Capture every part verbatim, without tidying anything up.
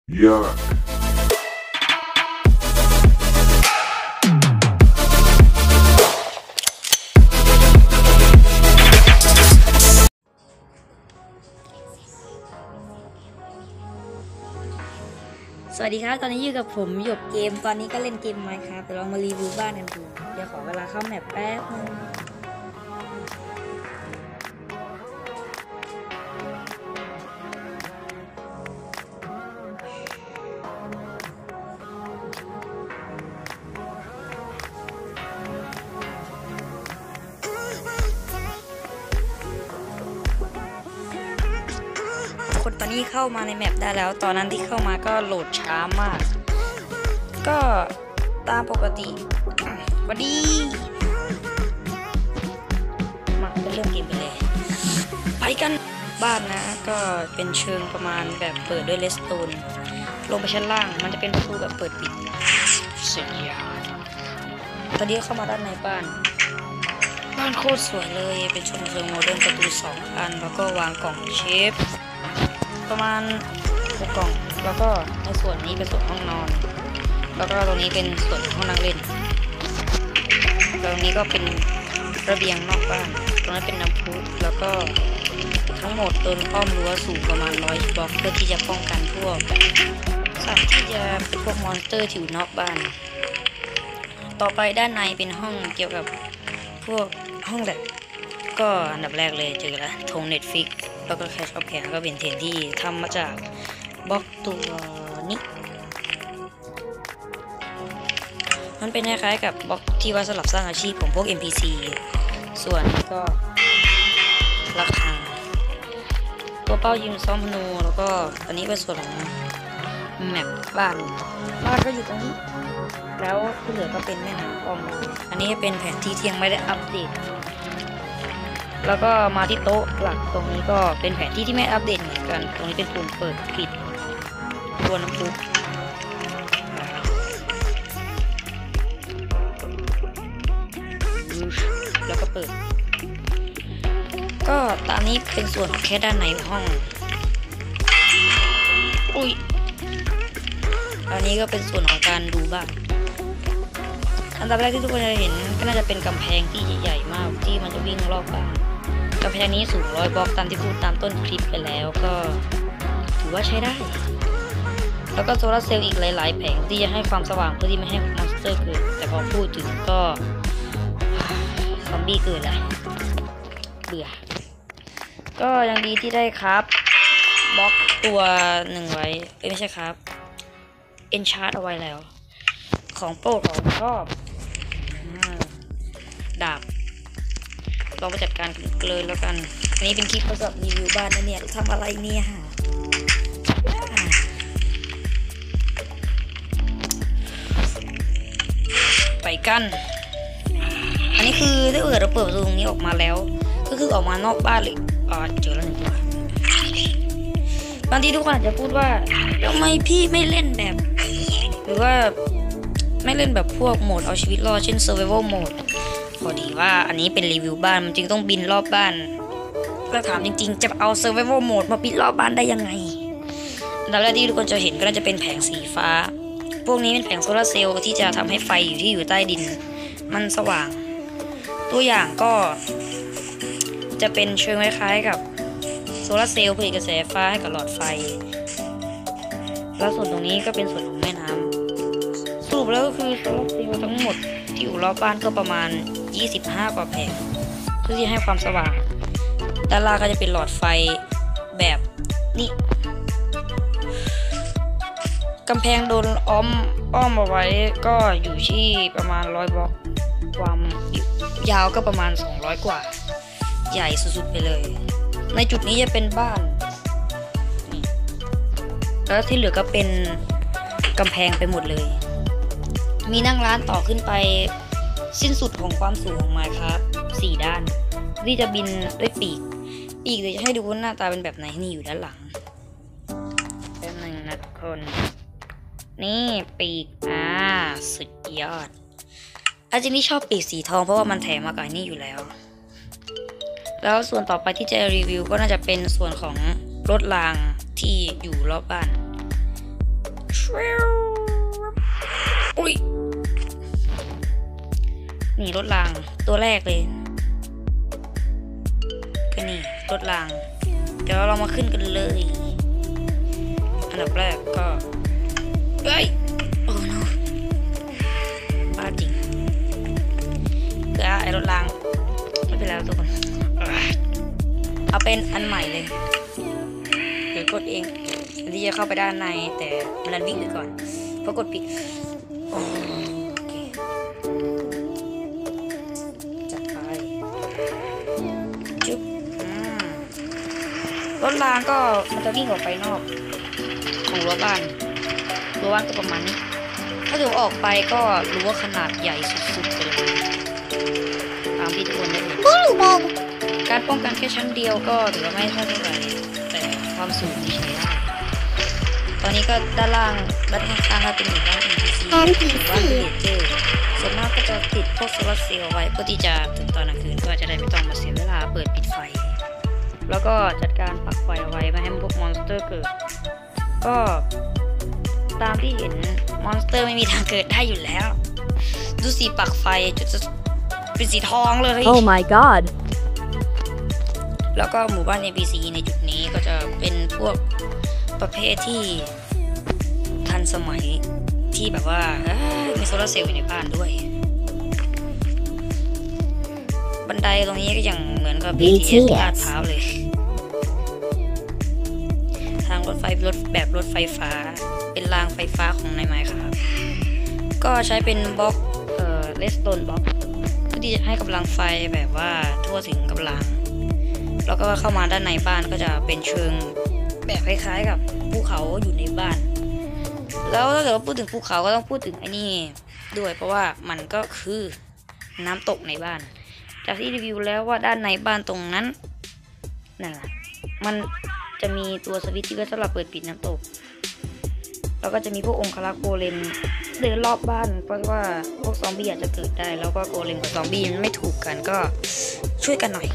Yuck. สวัสดีครับตอนนี้อยู่กับผมหยกเกมตอนนี้ก็เล่นเกมไมค์ครับเดี๋ยวเรามารีวิวบ้านกันดูเดี๋ยวขอเวลาเข้าแมปแป๊บนึงคนตอนนี้เข้ามาในแมปได้แล้วตอนนั้นที่เข้ามาก็โหลดช้ามากก็ตามปกติสวัสดีมาเป็นเรื่องเกมไปเลยไปกันบ้านนะก็เป็นเชิงประมาณแบบเปิดด้วยเลสโตนลงไปชั้นล่างมันจะเป็นประตูแบบเปิดปิดสุดยอดตอนนี้เข้ามาด้านในบ้านบ้านโคตรสวยเลยเป็นชมเชิงโมเดิร์นประตูสองอันแล้วก็วางกล่องเชฟประมาณหกกล่องแล้วก็ในส่วนนี้เป็นส่วนห้องนอนแล้วก็ตรงนี้เป็นส่วนห้องนั่งเล่นตรงนี้ก็เป็นระเบียงนอกบ้านตรงนั้นเป็นน้ำพุแล้วก็ทั้งหมดต้นอ้อมรั้วสูงประมาณร้อยบล็อกเพื่อที่จะป้องกันพวกสัตว์ที่จะเป็นพวกมอนสเตอร์ที่อยู่นอกบ้านต่อไปด้านในเป็นห้องเกี่ยวกับพวกห้องแบบก็อันดับแรกเลยเจอแล้วธง Netflix แล้วก็แคชออฟแคนก็เป็นเทนที่ทำมาจากบล็อกตัวนี้มันเป็นคล้ายๆกับบล็อกที่ว่าสำหรับสร้างอาชีพของพวก เอ็น พี ซี ส่วนก็ราคาตัวเป้ายิงซ้อมพนูแล้วก็อันนี้เป็นส่วนของแมปบ้านบ้านก็อยู่ตรงนี้แล้วที่เหลือก็เป็นแม่น้ำอ้อมอันนี้เป็นแผนที่ที่ยังไม่ได้อัปเดตแล้วก็มาที่โต๊ะหลักตรงนี้ก็เป็นแผนที่ที่ไม่อัปเดตเหมือนกันตรงนี้เป็นปุ่มเปิดปิดตัวน้ำพุแล้วก็เปิดก็ตามนี้เป็นส่วนของแค่ด้านในห้องอุ้ยอันนี้ก็เป็นส่วนของการดูบ้านอันดับแรกที่ทุกคนจะเห็นก็น่าจะเป็นกำแพงที่ใหญ่ๆมากที่มันจะวิ่งรอบบ้านกำแพงนี้สูงร้อยบล็อกตามที่พูดตามต้นคลิปไปแล้วก็ถือว่าใช้ได้แล้วก็โซลาร์เซลล์อีกหลายๆแผงที่จะให้ความสว่างเพื่อที่ไม่ให้มอนสเตอร์เกิดแต่พอพูดถึงก็ซอมบี้เกิดแล้วเบื่อก็ยังดีที่ได้ครับบล็อกตัวหนึ่งไว้ไม่ใช่ครับเอนชาร์ตเอาไว้แล้วของโปรดของชอบดาบลองไปจัดการกันเลยแล้วกันอันนี้เป็นคลิปสำหรับรีวิวบ้านนะเนี่ยทำอะไรเนี่ยไปกันอันนี้คือถ้าเกิดเราเปิดประตูตรงนี้ออกมาแล้วก็คือออกมานอกบ้านเลยอ๋อเจอแล้วหนึ่งตัวบางทีทุกคนอาจจะพูดว่าทำไมพี่ไม่เล่นแบบหรือว่าไม่เล่นแบบพวกโหมดเอาชีวิตรอดเช่น Survival Mode พอดีว่าอันนี้เป็นรีวิวบ้านมันจึงต้องบินรอบบ้านแล้วถามจริงๆจะเอา Survival Mode มาบินรอบบ้านได้ยังไงอันดับแรกที่ทุกคนจะเห็นก็น่าจะเป็นแผงสีฟ้าพวกนี้เป็นแผงโซลาร์เซลล์ที่จะทำให้ไฟอยู่ที่อยู่ใต้ดินมันสว่างตัวอย่างก็จะเป็นเชิงคล้ายๆกับโซลาร์เซลล์ผลิตกระแสไฟฟ้าให้กับหลอดไฟแล้วส่วนตรงนี้ก็เป็นส่วนของแม่น้ำสรุปแล้วก็คือโซลาร์เซลล์ทั้งหมดที่อยู่รอบบ้านก็ประมาณยี่สิบห้ากว่าแผงเพื่อที่ให้ความสว่างด้านล่างก็จะเป็นหลอดไฟแบบนี้กำแพงโดนอ้อมอ้อมเอาไว้ก็อยู่ที่ประมาณร้อยบล็อกความยาวก็ประมาณสองร้อยกว่าใหญ่สุดๆไปเลยในจุดนี้จะเป็นบ้านแล้วที่เหลือก็เป็นกำแพงไปหมดเลยมีนั่งร้านต่อขึ้นไปสิ้นสุดของความสูงของไมค์ครับสี่ด้านที่จะบินด้วยปีกปีกเดี๋ยวจะให้ดูว่าหน้าตาเป็นแบบไหนนี่อยู่ด้านหลังแป๊บนึงนะทุกคนนี่ปีกอ่าสุดยอดอาจารย์นี่ชอบปีกสีทองเพราะว่ามันแถมมากับนี่อยู่แล้วแล้วส่วนต่อไปที่จะรีวิวก็น่าจะเป็นส่วนของรถรางที่อยู่รอบบ้านอุ้ยนี่รถรางตัวแรกเลยก็นี่รถรางเดี๋ยวเรามาขึ้นกันเลยอันดับแรกก็เฮ้ยโอ้ no บ้าจริงคือไอ้รถรางไม่เป็นไรทุกคนเอาเป็นอันใหม่เลยเดี๋ยวกดเองที่จะเข้าไปด้านในแต่มันวิ่งไปก่อนเพราะกดผิดโอเคจัดไปจุ๊บรถรางก็มันจะวิ่งออกไปนอกของรั้วบ้านรั้วบ้านก็ประมาณนี้ถ้าเกิดออกไปก็รั้วขนาดใหญ่สุดๆไปเลยตามที่ทุกคนได้เห็นการป้องกันแค่ชั้นเดียวก็ถือว่าไม่เท่าไหร่แต่ความสูงที่ใช้ได้ตอนนี้ก็ด้านล่างด้านข้างๆก็เป็นหมู่บ้าน เอ็น พี ซี หมู่บ้านวิลเลจเจอร์ส่วนมากก็จะติดพวกโซลาร์เซลล์ไว้เพื่อที่จะถึงตอนกลางคืนก็จะได้ไม่ต้องมาเสียเวลาเปิดปิดไฟแล้วก็จัดการปักไฟเอาไว้ไม่ให้พวกมอนสเตอร์เกิดก็ตามที่เห็นมอนสเตอร์ไม่มีทางเกิดได้อยู่แล้วดูสีปักไฟจุดเป็นสีทองเลย Oh my god แล้วก็หมู่บ้าน เอ็น พี ซี ในจุดนี้ก็จะเป็นพวกประเภทที่ทันสมัยที่แบบว่ามีโซลาร์เซลล์อยู่ในบ้านด้วยบันไดตรงนี้ก็อย่างเหมือนกับ บี ที เอส ลาดพร้าวเลยทางรถไฟรถแบบรถไฟฟ้าเป็นรางไฟฟ้าของในไมค์ครับก็ใช้เป็นบล็อกเอ่อเลสโตนบล็อกเพื่อที่จะให้กำลังไฟแบบว่าทั่วถึงกำลังแล้วก็เข้ามาด้านในบ้านก็จะเป็นเชิงแบบคล้ายๆกับภูเขาอยู่ในบ้านแล้วถ้าเกิดว่าพูดถึงภูเขาก็ต้องพูดถึงไอ้นี่ด้วยเพราะว่ามันก็คือน้ำตกในบ้านจากที่รีวิวแล้วว่าด้านในบ้านตรงนั้นนั่นแหละมันจะมีตัวสวิตช์ที่ไว้สำหรับเปิดปิดน้ำตกแล้วก็จะมีพวกองครักษ์โกเลมเดินรอบบ้านเพราะว่าพวกซอมบี้อาจจะเกิดได้แล้วก็โกเลมกับซอมบี้มันไม่ถูกกันก็ช่วยกันหน่อย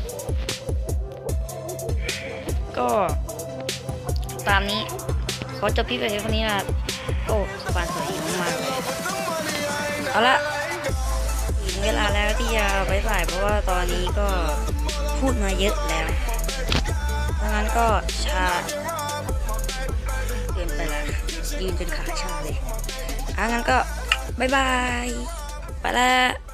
ก็ตามนี้เขาจะพี่ไปเท่านี้นะโอ้สบายสวยมากเลยเอาละถึงเวลาแล้วที่จะบายบายเพราะว่าตอนนี้ก็พูดมาเยอะแล้วดังนั้นก็ชาเกินไปแล้วยืนจนขาชาเลยอ่ะงั้นก็บายบายไปแล้ว